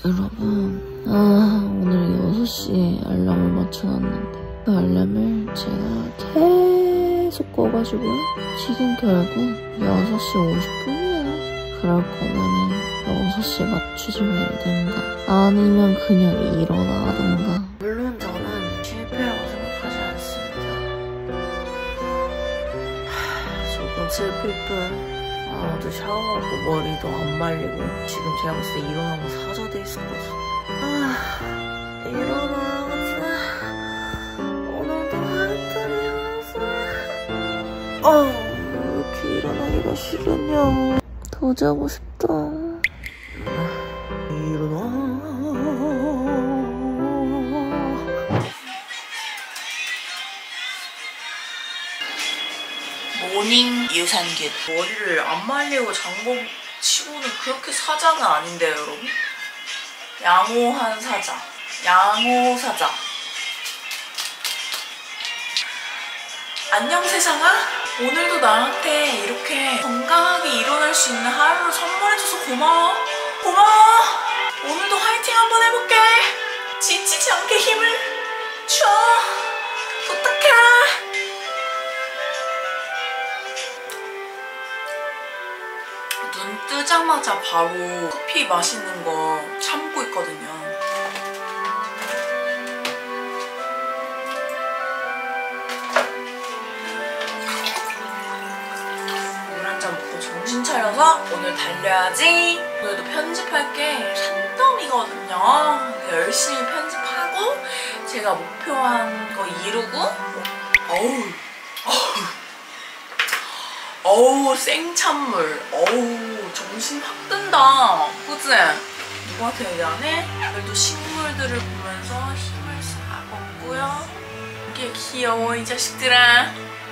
여러분, 오늘 6시에 알람을 맞춰놨는데 그 알람을 제가 계속 꺼가지고요. 지금 결국 6시 50분이야. 그럴 거면은 6시에 맞추지 말든가 아니면 그냥 일어나든가. 물론 저는 실패라고 생각하지 않습니다. 조금 슬플 뿐. 아무도 샤워하고 머리도 안 말리고 지금 제가 봤을 때 일어나고 사자돼 있을 것 같아. 일어나자. 오늘도 하루살이었어. 왜 이렇게 일어나기가 싫으냐. 더 자고 싶다. 일어나. 모닝 유산균. 머리를 안 말리고 장거 치고는 그렇게 사자는 아닌데요, 여러분? 양호한 사자. 양호 사자. 안녕 세상아. 오늘도 나한테 이렇게 건강하게 일어날 수 있는 하루를 선물해줘서 고마워. 고마워. 오늘도 화이팅 한번 해볼게. 지치지 않게 힘을 줘. 부탁해. 눈 뜨자마자 바로 커피 마시는 거 참고 있거든요. 물 한 잔 먹고 정신 차려서 오늘 달려야지. 오늘도 편집할 게 산더미거든요. 열심히 편집하고 제가 목표한 거 이루고. 어우 생찬물. 어우 정신 확 든다. 그치? 누구한테 얘기 안 해? 오늘도 식물들을 보면서 힘을 싹 얻고요. 이게 귀여워 이 자식들아.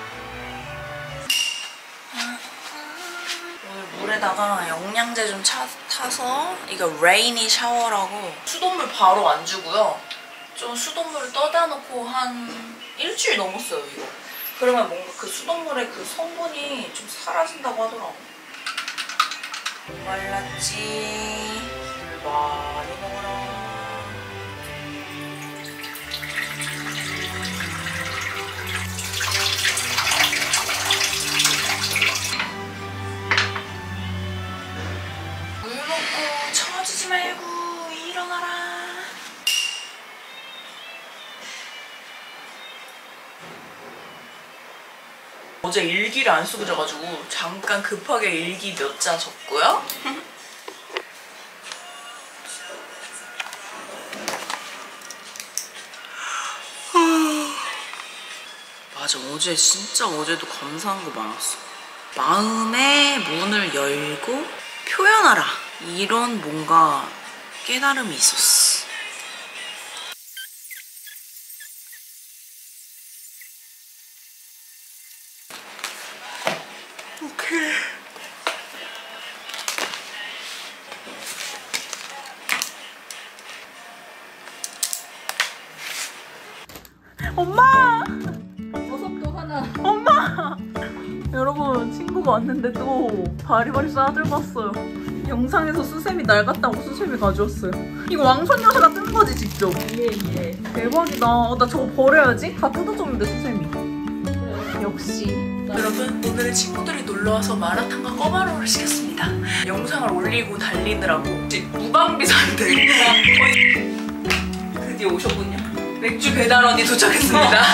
오늘 물에다가 영양제 좀 타서 이거 레이니 샤워라고 수돗물 바로 안 주고요. 좀 수돗물을 떠다 놓고 한 일주일 넘었어요 이거. 그러면 뭔가 그 수돗물의 그 성분이 좀 사라진다고 하더라고. 말랐지. 물 많이 먹어라. 물 먹고 처지지 말고 일어나라. 어제 일기를 안 쓰고 자가지고 잠깐 급하게 일기 몇 자 적고요. 맞아, 어제 진짜 어제도 감사한 거 많았어. 마음의 문을 열고 표현하라. 이런 뭔가 깨달음이 있었어. 오케이. 엄마! 버섯도 하나. 엄마! 여러분, 친구가 왔는데 또 바리바리 싸들고 왔어요. 영상에서 수세미 낡았다고 수세미 가져왔어요. 이거 왕손여사가 뜬 거지, 직접? 예. 대박이다. 나 저거 버려야지? 다 뜯어줬는데, 수세미. 그래. 역시. 여러분, 오늘은 친구들이 놀러와서 마라탕과 꿔바로우를 시켰습니다. 영상을 올리고 달리느라고 무방비상들 드디어 오셨군요. 맥주 배달 언니 도착했습니다.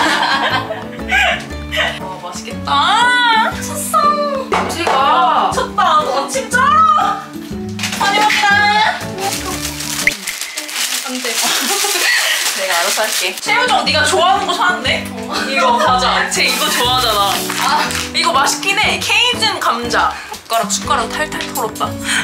맛있겠다. 쳤어. 제가 쳤다. 너 진짜. 많이 먹다. 안 돼. 내가 알아서 할게. 최효정, 네가 좋아하는 거 사는데? 이거 가자. 쟤 이거 좋아하잖아. 이거 맛있긴 해. 케이준 감자. 숟가락 탈탈 털었다.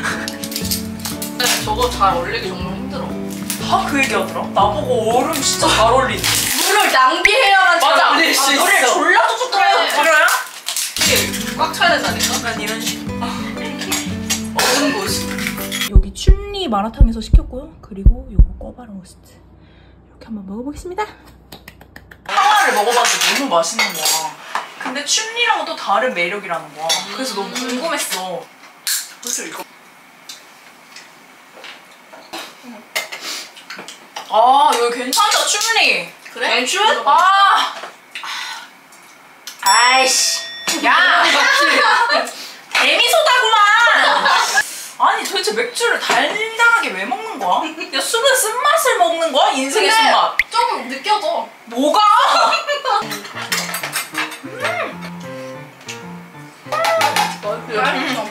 근데 저거 잘 어울리기 정말 힘들어. 그 얘기 하더라. 나보고 얼음 진짜 잘 어울리네. 물을 낭비해야만 잘 맞아. 어울릴 수 있어. 물을 졸라 뚝뚝 떨어져. 그래요? 이게 꽉 차야 된다니까? 난 이런 식. 어른 모습. 여기 춘리 마라탕에서 시켰고요. 그리고 요거 꿔바로우스트. 이렇게 한번 먹어보겠습니다. 하나를 먹어봤는데 너무 맛있는 거야. 근데 춘리랑은 또 다른 매력이라는 거야. 그래서 너무 궁금했어. 사실 이거 아 여기 괜찮다 춘리. 그래? 괜춘? 아이씨. 야. 데미소다구만. 아니 도대체 맥주를 달달하게 왜 먹는 거야? 야 술은 쓴맛을 먹는 거야? 인생의 근데 쓴맛. 좀 느껴져. 뭐가? 맛있어.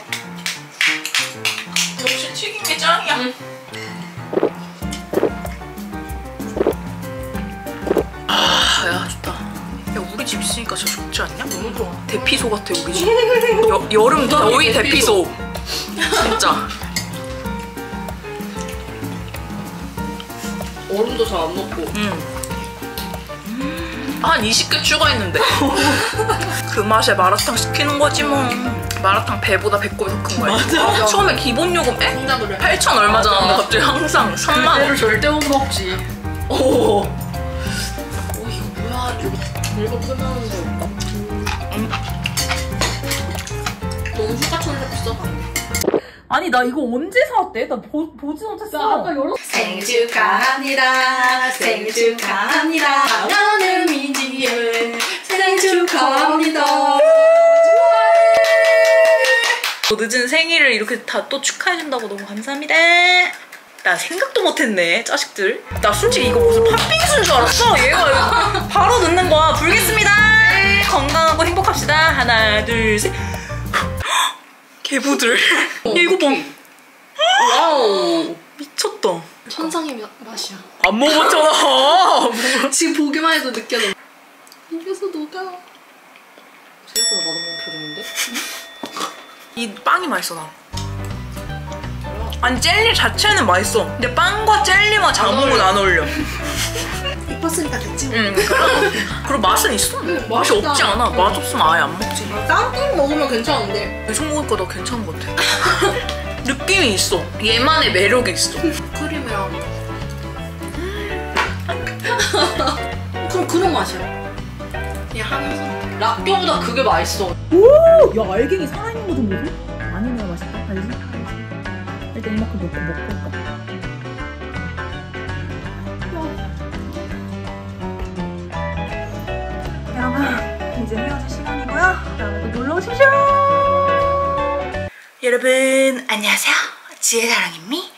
역시 튀김이 짱이야. 야 좋다. 야 우리 집 있으니까 진짜 좋지 않냐? 너무 좋아. 대피소 같아 우리 집. 여름 더위 대피소. 진짜. 얼음도 잘 안 넣고. 한 20개 추가했는데. 그 맛에 마라탕 시키는 거지 뭐. 마라탕 배보다 배꼽이 더 큰 거야. 맞아. 처음에 기본 요금 진짜 그래. 8,000 얼마잖아. 갑자기 항상 3만 원. 그거를 절대 못 먹지. 오. 이거 뭐야? 이거 끝나는 거 없다. 너무 휴가철에 비싸다. 아니 나 이거 언제 사왔대? 나 보지 못했어. 생일 축하합니다. 생일 축하합니다. 사랑하는 민지의 생일 축하합니다. 늦은 생일을 이렇게 다 또 축하해준다고 너무 감사합니다. 나 생각도 못했네 자식들. 나 솔직히 이거 무슨 팥빙수인 줄 알았어. 얘가 바로 넣는 거야. 불겠습니다. 건강하고 행복합시다. 하나 둘 셋. 개부들. 이거 봐. 와우. 미쳤다. 천상의 맛이야. 안 먹었잖아. 지금 보기만 해도 느껴져. 입에서 녹아. 생각보다 맛없는 표정인데? 이 빵이 맛있어 나. 아니 젤리 자체는 맛있어. 근데 빵과 젤리만 자몽은 안 어울려. 이뻤으니까 됐지. 그리고 맛은 있어. 맛이 맛있다. 없지 않아. 맛 없으면 아예 안 먹지. 쌈밥 먹으면 괜찮은데. 계속 먹으니까 나 괜찮은 것 같아. 느낌이 있어. 얘만의 매력이 있어. 크림이랑. 그럼 그런 맛이야. 그냥 하면서. 락교보다 그게 맛있어. 오! 야 알갱이 살아있는 거 좀 보소. 아니면 맛있다. 알지? 일단 이만큼 넣고 먹을까? 여러분 이제 헤어질 시간이고요. 다음에도 놀러 오십시오. 여러분 안녕하세요. 지혜사랑입니다.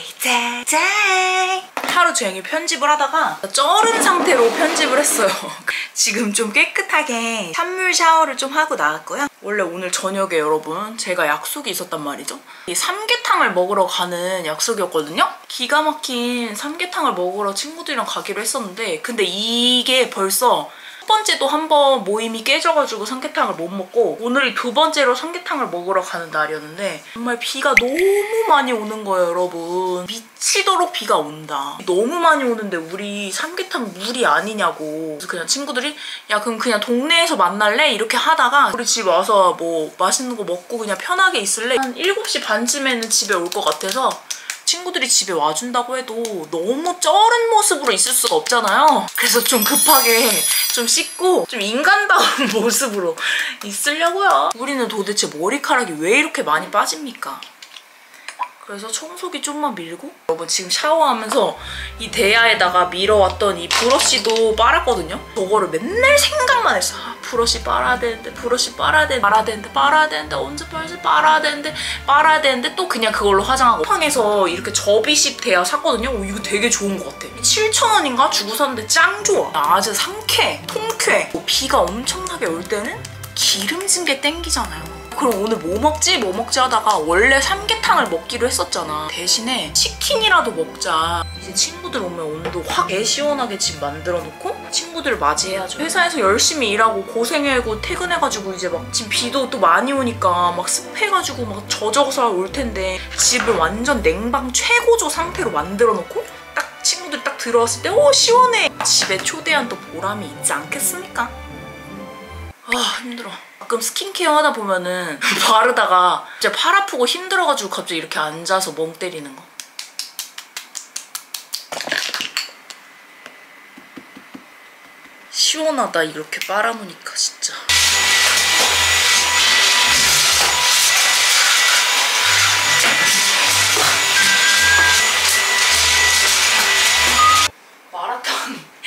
데이데이데이. 하루 종일 편집을 하다가 쩔은 상태로 편집을 했어요. 지금 좀 깨끗하게 찬물 샤워를 좀 하고 나왔고요. 원래 오늘 저녁에 여러분 제가 약속이 있었단 말이죠. 이 삼계탕을 먹으러 가는 약속이었거든요. 기가 막힌 삼계탕을 먹으러 친구들이랑 가기로 했었는데 근데 이게 벌써 첫 번째도 한번 모임이 깨져가지고 삼계탕을 못 먹고 오늘이 두 번째로 삼계탕을 먹으러 가는 날이었는데 정말 비가 너무 많이 오는 거예요 여러분. 미치도록 비가 온다. 너무 많이 오는데 우리 삼계탕 물이 아니냐고. 그래서 그냥 친구들이 야 그럼 그냥 동네에서 만날래? 이렇게 하다가 우리 집 와서 뭐 맛있는 거 먹고 그냥 편하게 있을래? 한 7시 반쯤에는 집에 올 것 같아서 친구들이 집에 와준다고 해도 너무 쩔은 모습으로 있을 수가 없잖아요. 그래서 좀 급하게 좀 씻고 좀 인간다운 모습으로 있으려고요. 우리는 도대체 머리카락이 왜 이렇게 많이 빠집니까? 그래서 청소기 좀만 밀고 여러분 지금 샤워하면서 이 대야에다가 밀어왔던 이 브러쉬도 빨았거든요. 저거를 맨날 생각만 했어. 아, 브러쉬 빨아야 되는데 브러쉬 빨아야 되는데 빨아야 되는데 언제 빨지 빨아야 되는데 또 그냥 그걸로 화장하고 쿠팡에서 이렇게 접이식 대야 샀거든요. 이거 되게 좋은 것 같아. 7,000원인가 주고 샀는데 짱 좋아. 아주 상쾌 통쾌. 비가 엄청나게 올 때는 기름진 게 땡기잖아요. 그럼 오늘 뭐 먹지 하다가 원래 삼계탕을 먹기로 했었잖아. 대신에 치킨이라도 먹자. 이제 친구들 오면 온도 확 개시원하게 집 만들어 놓고 친구들을 맞이해야죠. 회사에서 열심히 일하고 고생하고 퇴근해가지고 이제 막 지금 비도 또 많이 오니까 막 습해가지고 막 젖어서 올 텐데 집을 완전 냉방 최고조 상태로 만들어 놓고 딱 친구들이 딱 들어왔을 때 오 시원해. 집에 초대한 또 보람이 있지 않겠습니까? 아 힘들어. 가끔 스킨케어 하다 보면은 바르다가 진짜 팔 아프고 힘들어가지고 갑자기 이렇게 앉아서 멍 때리는 거. 시원하다 이렇게 빨아놓으니까 진짜.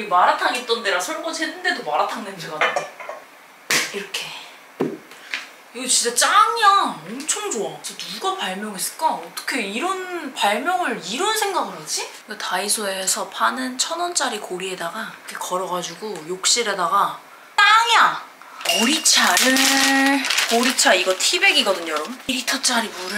마라탕 있던 데라 설거지 했는데도 마라탕 냄새가 나. 이렇게. 이거 진짜 짱이야. 엄청 좋아. 진짜 누가 발명했을까? 어떻게 이런 발명을 이런 생각을 하지? 다이소에서 파는 1,000원짜리 고리에다가 이렇게 걸어가지고 욕실에다가 짱이야. 보리차 이거 티백이거든요, 여러분. 2리터짜리 물을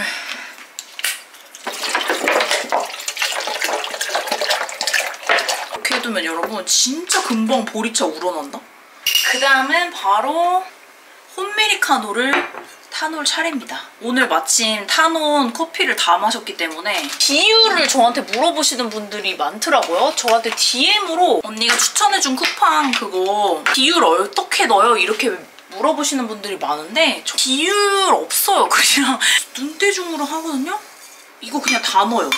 이렇게 해두면 여러분 진짜 금방 보리차 우러난다. 그 다음은 바로 홈메리카노를 타놓을 차례입니다. 오늘 마침 타놓은 커피를 다 마셨기 때문에 비율을 저한테 물어보시는 분들이 많더라고요. 저한테 DM으로 언니가 추천해준 쿠팡 그거 비율 어떻게 넣어요? 이렇게 물어보시는 분들이 많은데 저 비율 없어요. 그냥 눈대중으로 하거든요? 이거 그냥 다 넣어요.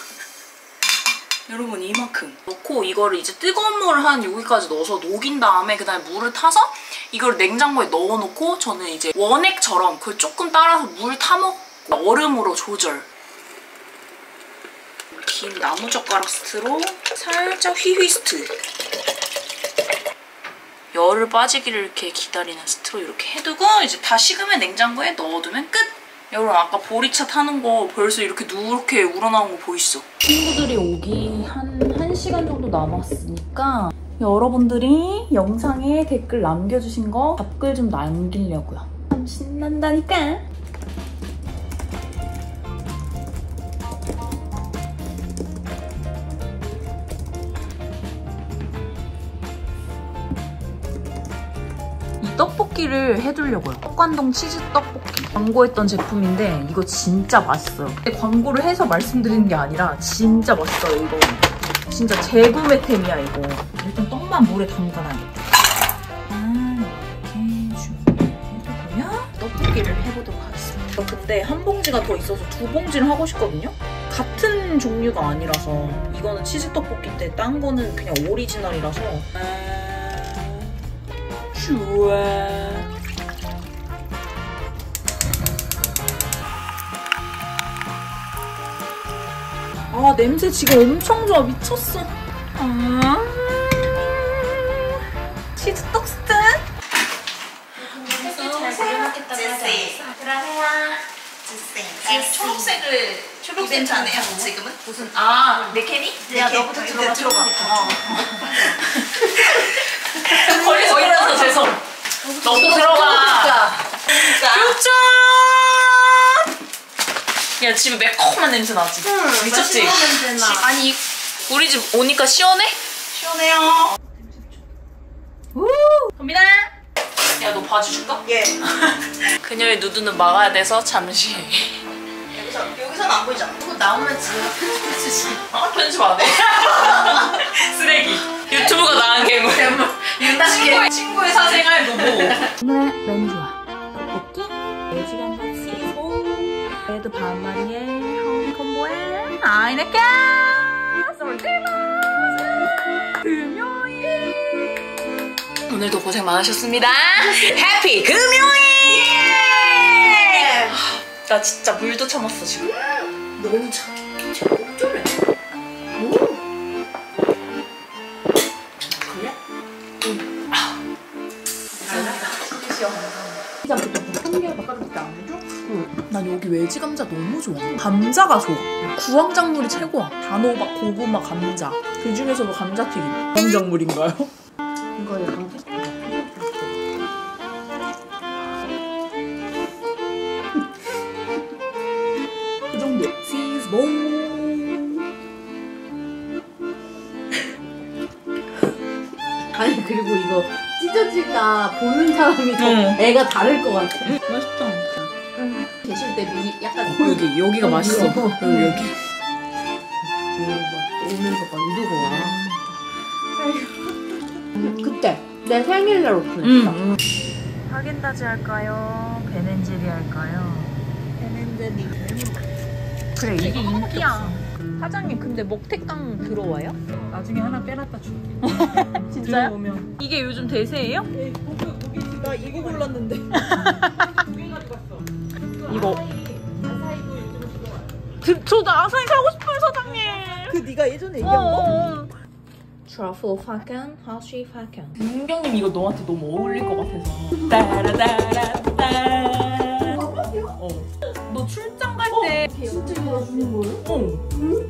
여러분 이만큼 넣고 이거를 이제 뜨거운 물을 한 여기까지 넣어서 녹인 다음에 그 다음에 물을 타서 이걸 냉장고에 넣어놓고 저는 이제 원액처럼 그걸 조금 따라서 물 타먹고 얼음으로 조절. 긴 나무젓가락 스트로 살짝 휘휘스트. 열을 빠지기를 이렇게 기다리는 스트로 이렇게 해두고 이제 다 식으면 냉장고에 넣어두면 끝! 여러분 아까 보리차 타는 거 벌써 이렇게 누렇게 우러나온 거 보이시죠? 친구들이 오기 한 1시간 정도 남았으니까 여러분들이 영상에 댓글 남겨주신 거 답글 좀 남기려고요. 참 신난다니까. 이 떡볶이를 해두려고요. 떡관동 치즈 떡볶이. 광고했던 제품인데 이거 진짜 맛있어요. 근데 광고를 해서 말씀드리는 게 아니라 진짜 맛있어요, 이거. 진짜 재구매템이야, 이거. 일단 떡만 물에 담가놔야겠다. 이렇게 준비해두고요. 떡볶이를 해보도록 하겠습니다. 근데 한 봉지가 더 있어서 2봉지를 하고 싶거든요? 같은 종류가 아니라서 이거는 치즈 떡볶이인데 딴 거는 그냥 오리지널이라서 좋아. 아 냄새 지금 엄청 좋아. 미쳤어. 치즈 떡스트. 초록색을 이벤트 하네요. 지금은 무슨 내 캔이? 야 너부터 들어가. 걸려서 죄송. 너부터 들어가. 교촌. 야 집에 매콤한 냄새 나지? 미쳤지? 아니 우리 집 오니까 시원해? 시원해요. 우! 갑니다. 야 너 봐주실까? 예. 그녀의 누드는 막아야 돼서 잠시. 여기서는 안 보이잖아. 그거 나오면 지금 편집해주지. 편집 안 해. 쓰레기. 유튜브가 나은 괴물. 친구의 사생활 노보. 오늘의 메뉴와 떡볶이, 돼지간장 치즈볼, 레드 반마리에 허니 콤보에 아이네까 솔티마 금요일. 오늘도 고생 많으셨습니다. 해피 금요일. 나 진짜 물도 참았어 지금. 너무 참. 너무 쫄래. 오. 그래? 응. 감자부터 한개 바깥밖에 안 해줘? 응. 난 여기 외지 감자 너무 좋아. 감자가 좋아. 구황작물이 최고야. 단호박, 고구마, 감자. 그 중에서도 감자튀김. 구황작물인가요? 이거 약간. 아니 그리고 이거 찢어질까 보는 사람이 더 애가 다를 것 같아. 맛있다. 계실 때 미리 약간 여기가 맛있어. 여기. 오는 거 봐. 누구 와? 그때 내 생일날 오픈했어. 하겐다즈 할까요? 베넨제리 할까요? 베넨제리. 그래 이게 인기야. 사장님 근데 먹택당 들어와요? 나중에 하나 빼놨다 줄게. 진짜요? 들어오면. 이게 요즘 대세예요? 네, 고기 나 이거 골랐는데. 두개 가져갔어. 이거. 아사히도 요즘 좋아요. 저 아사히 사고 싶어요 사장님. 그 네가 예전에 얘기한 거? 트러플 파칸, 하쉬 파칸. 은경님 이거 너한테 너무 어울릴 것 같아서. 따라따라따. 너 출장 갈 때 진짜 이거 주는 거예요?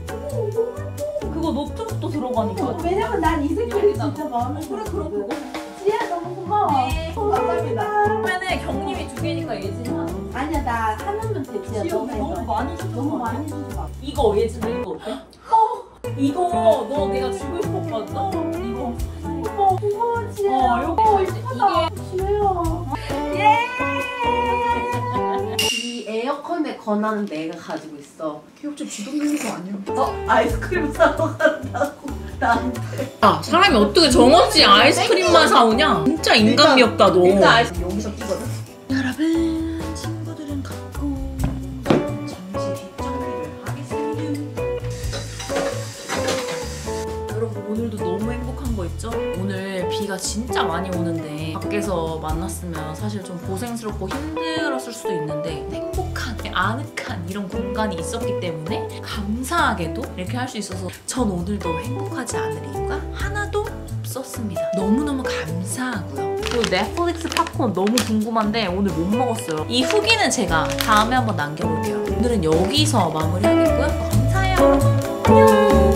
그거 노트북도 들어가니까. 왜냐면 난 이 색깔이 진짜 마음에 들어. 그래. 지혜야 너무 고마워. 네. 감사합니다. 그러면은 경님이 2개니까 예진이 하나. 아니야 나 하나면 돼. 지혜야 너무 많이 줬어. 너무 많이 주지 마. 이거 예진아 이거 어때? 이거 너 내가 주고 싶었거든. 이거. 고마워 지혜야. 요거 이게 지혜야. 이 에어컨에 권한은 내가 가지고 있어. 기억자 주동 있는 거 아니야? 아이스크림 사러 간다고 나한테. 야, 사람이 어떻게 정없이 아이스크림만 사오냐? 진짜 인간미 없다 너. 일단 아이스크림 여기서 끼거든. 여러분 친구들은 갔고 잠시 뒷정리를 하겠습니다. 여러분 오늘도 너무 행복한 거 있죠? 오늘 비가 진짜 많이 오는데 밖에서 만났으면 사실 좀 고생스럽고 힘들었을 수도 있는데 행복한, 아늑한 이런 공간이 있었기 때문에 감사하게도 이렇게 할 수 있어서 전 오늘도 행복하지 않을 이유가 하나도 없었습니다. 너무너무 감사하고요. 그리고 넷플릭스 팝콘 너무 궁금한데 오늘 못 먹었어요. 이 후기는 제가 다음에 한번 남겨볼게요. 오늘은 여기서 마무리하겠고요. 감사해요. 안녕.